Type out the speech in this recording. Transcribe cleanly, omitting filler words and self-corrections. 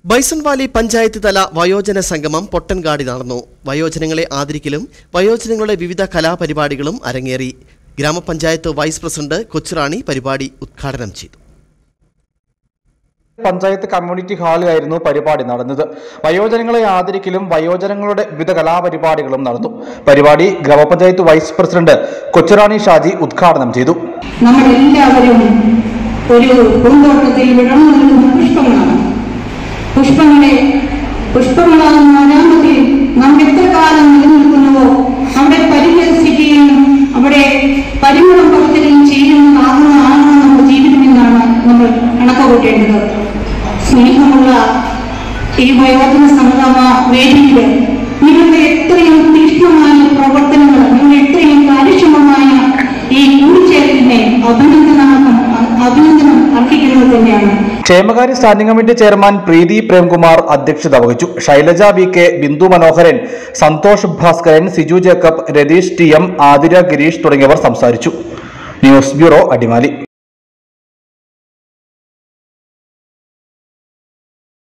ബൈസൺവാലി പഞ്ചായത്ത് തല വയോജന സംഗമം പൊട്ടൻകാടി നടന്നു. വയോജനങ്ങളെ ആദരിക്കലും വയോജനങ്ങളുടെ വിവിധ കലാപരിപാടികളും അരങ്ങേറി. ഗ്രാമപഞ്ചായത്ത് വൈസ് പ്രസിഡന്റ് കൊച്ചുറാണി പരിപാടി ഉദ്ഘാടനം ചെയ്തു. പഞ്ചായത്ത് കമ്മ്യൂണിറ്റി ഹാളിലായിരുന്നു പരിപാടി നടന്നത്. വയോജനങ്ങളെ ആദരിക്കലും വയോജനങ്ങളുടെ വിവിധ കലാപരിപാടികളും നടന്നു. പരിപാടി ഗ്രാമപഞ്ചായത്ത് വൈസ് പ്രസിഡന്റ് കൊച്ചുറാണി ഷാജി ഉദ്ഘാടനം ചെയ്തു. നമ്മളെല്ലാവരും ഒരു പൂന്തോട്ടത്തിൽ വിടർന്നു നിൽക്കുന്ന പുഷ്പങ്ങളാകുന്ന അനാമത്തിൽ നാം എത്ര കാലം നിലനിൽക്കുന്നുവോ അവിടെ പരിഹസിക്കുകയും അവിടെ പരിമളം പകരുകയും ചെയ്യുന്നതാകുന്ന നമ്മുടെ ജീവിതമെന്നാണ് നമ്മൾ കണക്കുകൂട്ടേണ്ടത്. സ്നേഹമുള്ള ഈ വയോജന സംഗമ വേദിയിൽ നിങ്ങളുടെ എത്രയും തീക്ഷ്ണമായ പ്രവർത്തനങ്ങൾ, നിങ്ങളുടെ എത്രയും കാര്യക്ഷമമായ ഈ കൂടിച്ചേരലിനെ അഭിനന്ദനം അർഹിക്കുന്നത് തന്നെയാണ്. ക്ഷേമകാര്യ standing committee chairman Preethi Premkumar അധ്യക്ഷത വഹിച്ചു. Shailaja V K, Bindu Manoharan, Santhosh Bhaskaran, Siju Jacob, Ratheesh T M, Athira Gireesh തുടങ്ങിയവർ സംസാരിച്ചു. News bureau, Adimali.